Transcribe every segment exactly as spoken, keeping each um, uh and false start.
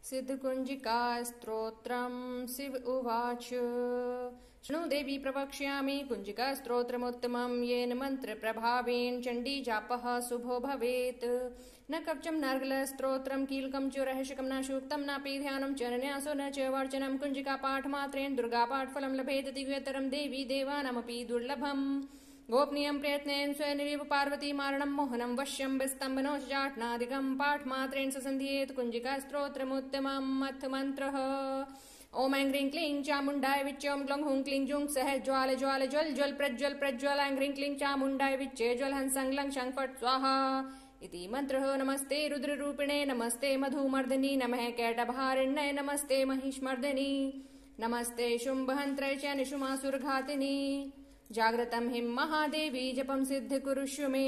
सिद्धकुञ्जिका स्तोत्रम् शिव उवाच शृणु देवी प्रवक्ष्यामि कुञ्जिका स्तोत्रमुत्तमम् येन मन्त्रप्रभावेन चण्डीजापः शुभो भवेत्। न कवचम् नार्गलस्तोत्रम् कीलकम् च रहस्यकम् न सूक्तम् नापि ध्यानम् च न्यासो न च वर्चनम् कुञ्जिका पाठमात्रेण दुर्गापाठफलम् लभेत दिव्यतरम् देवी देवानामपि दुर्लभम्। गोपनीयम् प्रयत्नेन स्वयनिरिव पार्वती मारणम् मोहनम् वश्यम् विस्तम्भनो च जाट्नादिकम् पाठमात्रेण ससन्ध्येत कुञ्जिका स्तोत्रमुत्तमम्। अथ मन्त्रः ओम ऐं ह्रीं क्लीं चामुण्डाय विच्चे ओम ग्लौं हुं क्लीं जुं सह ज्वाल ज्वाल ज्वल ज्वल प्रज्वल प्रज्वल ऐं ह्रीं क्लीं चामुण्डाय विच्चे ज्वल हंसं लं शं फट् स्वाहा इति मन्त्रः। नमस्ते रुद्ररूपिणे नमस्ते मधुमर्दिनी नमः कैटभारिण्यै नमस्ते महिषमर्दिनी नमस्ते शुम्भहन्त्रै च निशुमासुरघातिनी जाग्रतं हिं महादेवी जपं सिद्ध कुरुष्व मे।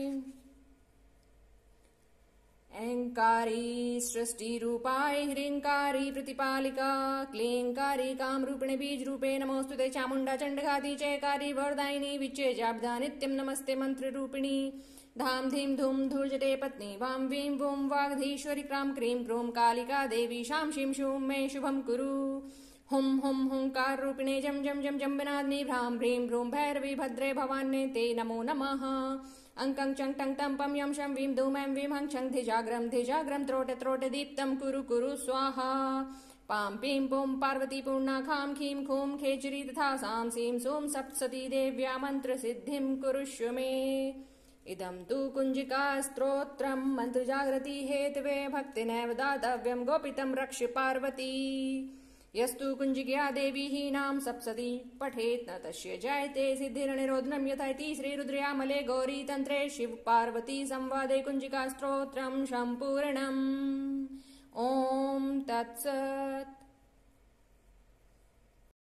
ऐंकारी सृष्टिरूपाय ह्रींकारी प्रतिपालिका क्लींकारी कामरूपिणे बीजरूपे नमोऽस्तु ते चामुण्डा चण्डघाती चयकारी वरदायिनी विच्चे जाब्दा नित्यं नमस्ते मन्त्ररूपिणी धाम धीम धूम धूर्जटे पत्नी वां वीं वूं वागधीश्वरी क्रां क्रीं क्रूं कालिका देवी शां शीं शूं मे शुभं कुरु। हुं हुं हुंकार रूपिणे जम जम जम जम्बनादिनी भ्रां ह्रीं भ्रूं भैरवी भद्रे भवान्ये ते नमो नमः। अंकं चं टं टं पं यं शं वीं धूम ऐं वीं हं छं धिजाग्रं धिजाग्रं त्रोट त्रोट दीप्तं कुरु कुरु स्वाहा। पां पीं पुं पार्वती पूर्णा खां खीं खूं खेचरी तथा सां सीं सूं सप्तसती देव्या मन्त्रसिद्धिं कुरुष्व मे। इदं तु कुञ्जिका स्तोत्रं मन्त्रजागृति हेतवे भक्तिनैव दातव्यं गोपितं रक्ष पार्वती। यस्तु कुञ्जिका देवी हीनां सप्तसती पठेत् न तस्य जायते सिद्धिर्निरोधनं यथा इति श्रीरुद्रयामले गौरीतन्त्रे शिव पार्वती संवादे कुञ्जिका स्तोत्रं सम्पूर्णम्। ॐ तत्सत्।